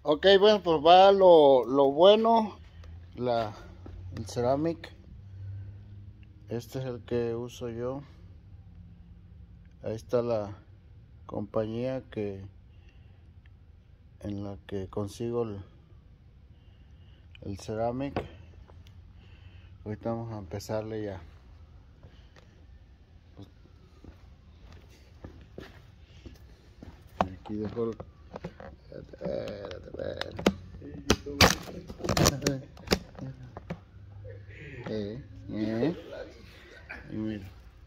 Ok, bueno, pues va lo bueno, el Ceramic. Este es el que uso yo. Ahí está la compañía en la que consigo el Ceramic. Ahorita vamos a empezarle ya. Aquí dejo el... Y mira.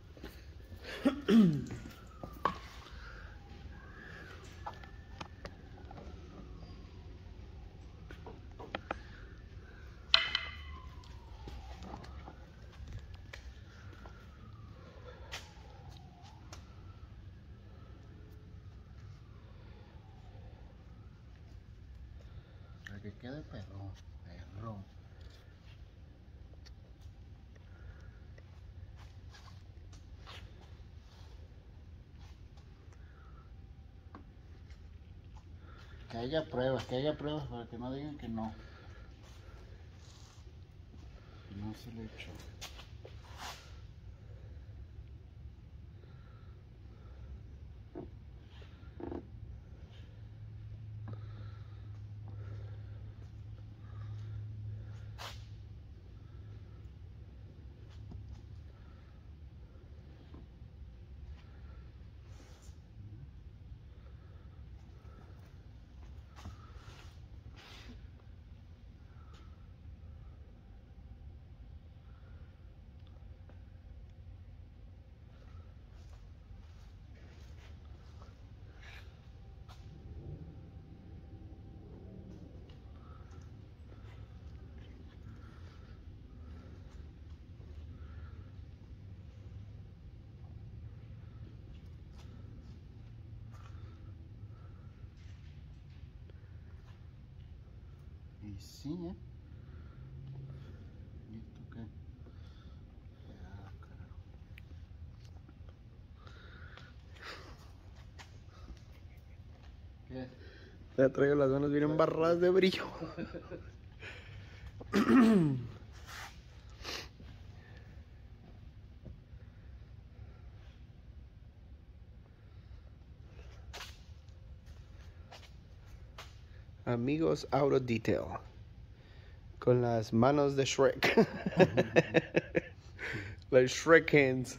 Para que quede perro. Que haya pruebas para que no digan que no. Que no se le echó. Y sí, ¿eh? ¿Y esto qué? Ah, carajo. ¿Qué? Ya traigo las manos bien embarradas de brillo. Amigos Auto Detail. Con las manos de Shrek. Las Shrek hands.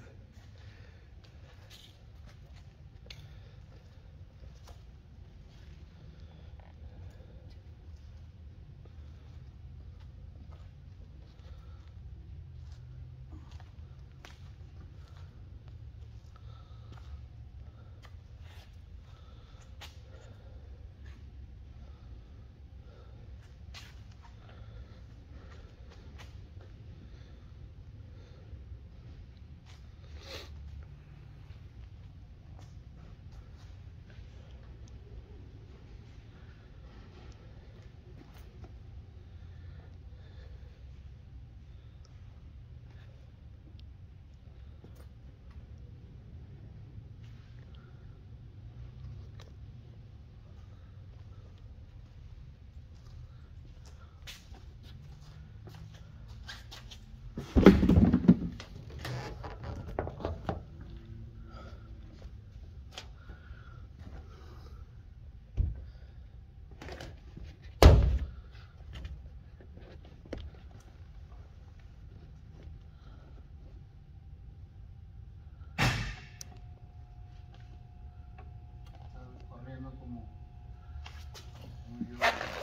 Está corriendo como yo.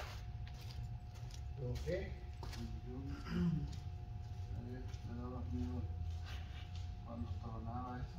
¿Qué? Me daba miedo cuando tronaba eso.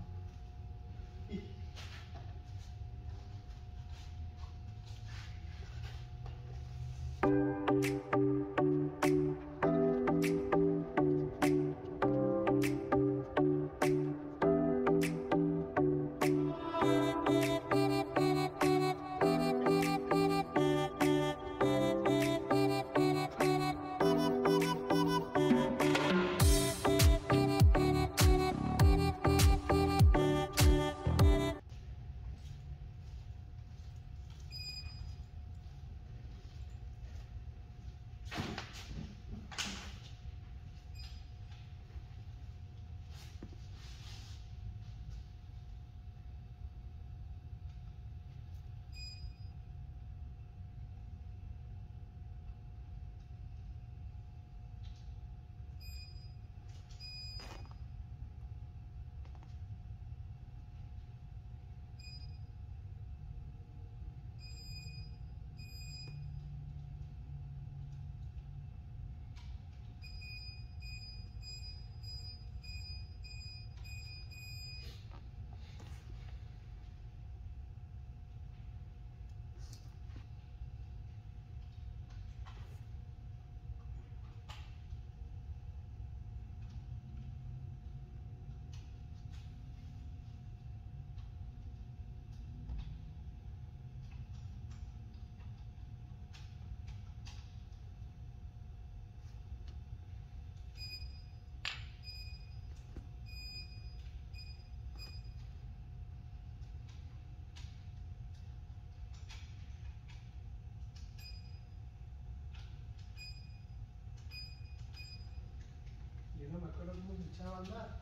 hubiéramos echado a andar.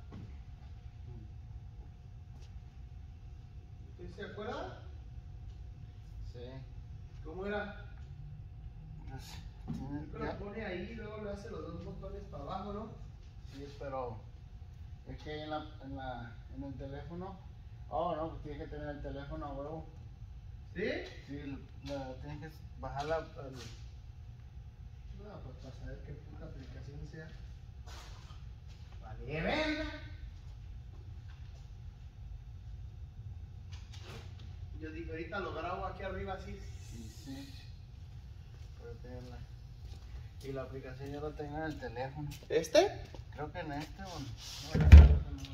¿Usted se acuerda? Sí. ¿Cómo era? Pues, Lo pone ahí y luego le hace los dos botones para abajo, ¿no? sí, pero es que ahí en el teléfono. Oh, no, pues tienes que tener el teléfono a huevo. ¿Sí? Sí, tienes que bajarla. No, pues para saber qué puta aplicación sea. Vale, verga. Yo digo, ahorita lo grabo aquí arriba así. Sí. Pero y la aplicación yo la tengo en el teléfono. ¿Este? Creo que en este, bueno. No, creo que no lo tengo.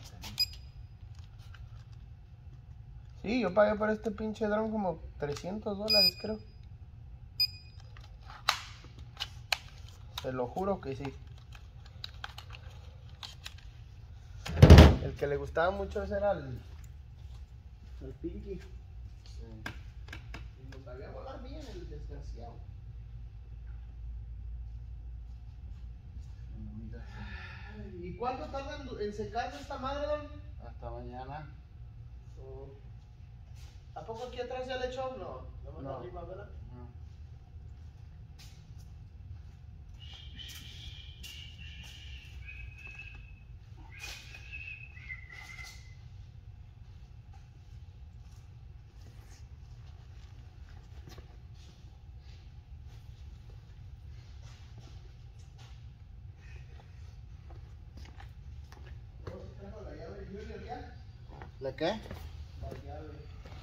Sí, yo pagué por este pinche dron como $300, creo. Te lo juro que sí. El que le gustaba mucho ese era el Pinky. Sí. Y lo sabía volar bien el desgraciado. ¿Y cuánto tarda en secarse esta madre, don? Hasta mañana. ¿A poco aquí atrás ya le echó? No, No. arriba, ¿verdad? No. ¿La llave Junior ya? ¿La qué? La llave.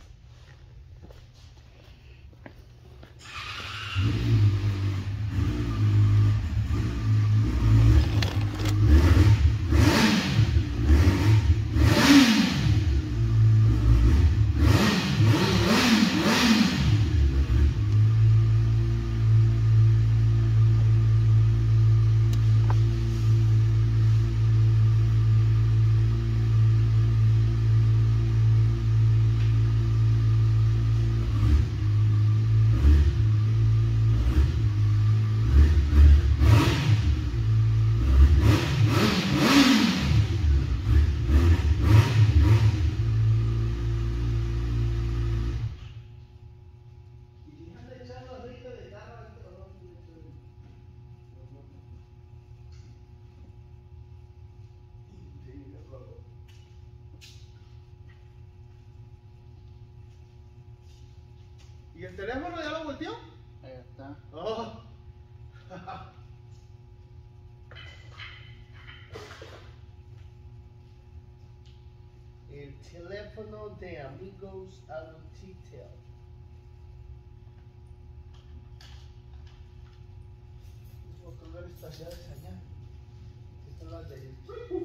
¿Y el teléfono ya lo volteó? Ahí está. Oh. El teléfono de Amigos Auto Detail. Voy a colgar estas llaves allá. Estas son las de...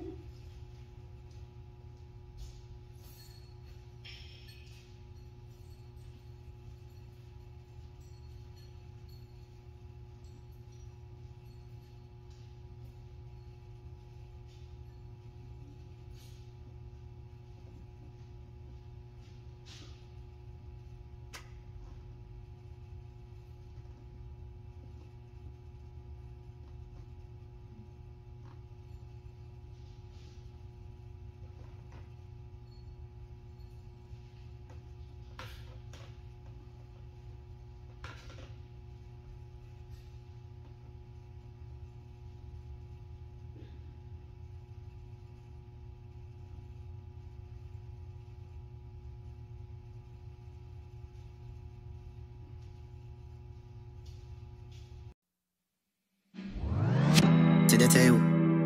To the table.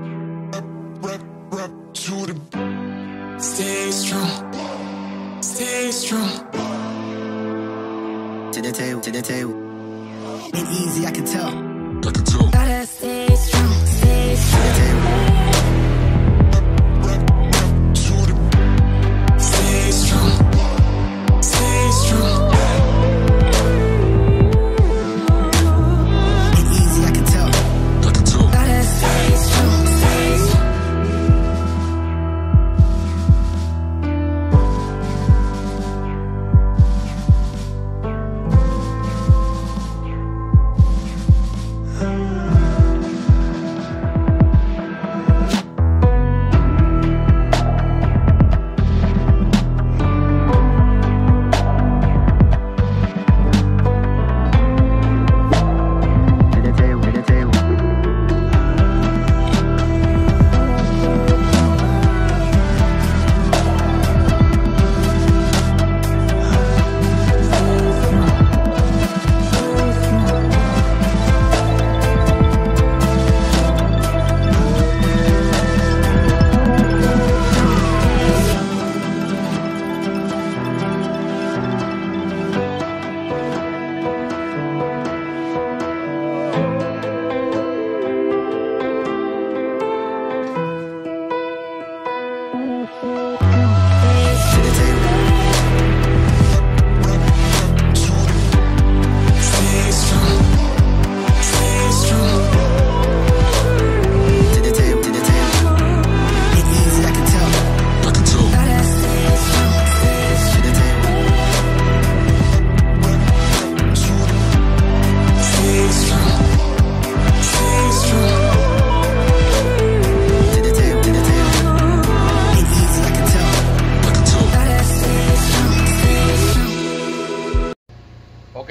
Stay strong. Stay strong. To the table. To the table. Ain't easy, I can tell. I can tell. Gotta stay strong. Stay strong. To the table. Stay strong. Stay strong. Ain't easy, I can tell. I can tell. Gotta stay strong. Stay strong.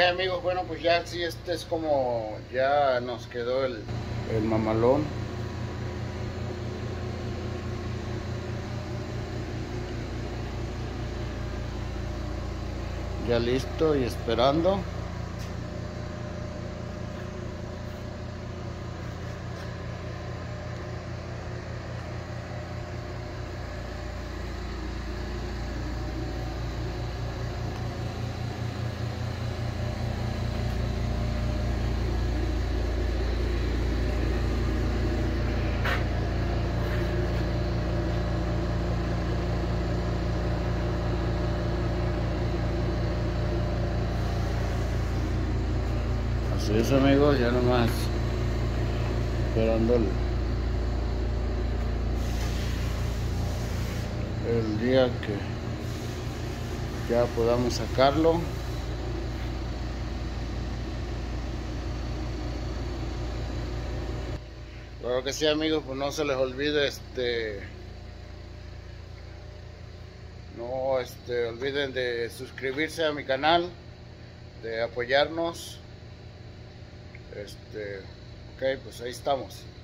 amigos, bueno pues ya sí, este es como ya nos quedó el mamalón. Ya listo y esperando. Así es amigos, ya nomás esperando el día que ya podamos sacarlo. Claro que sí amigos, pues no se les olvide olviden de suscribirse a mi canal, de apoyarnos. Ok, pues ahí estamos.